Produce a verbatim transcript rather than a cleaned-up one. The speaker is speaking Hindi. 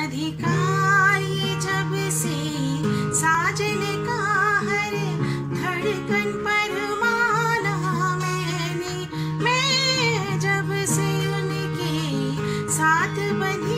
राधिका ये जब से साजन का हर धड़कन पर माना मैंने, मैं जब से उनके साथ बंधी